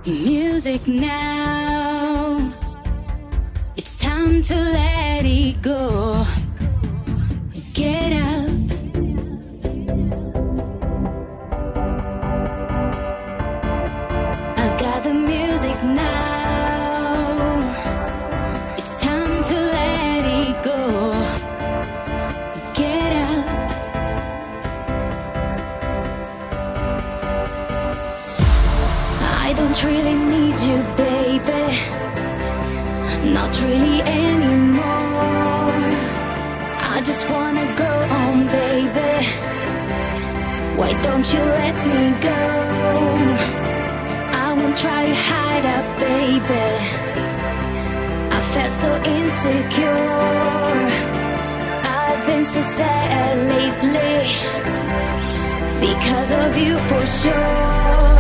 Music now, it's time to let it go. Get up. I got the music now, it's time to let it go. Get up. I don't really need you, baby, not really anymore. I just wanna go on, baby, why don't you let me go? I won't try to hide up, baby, I felt so insecure. I've been so sad lately, because of you for sure.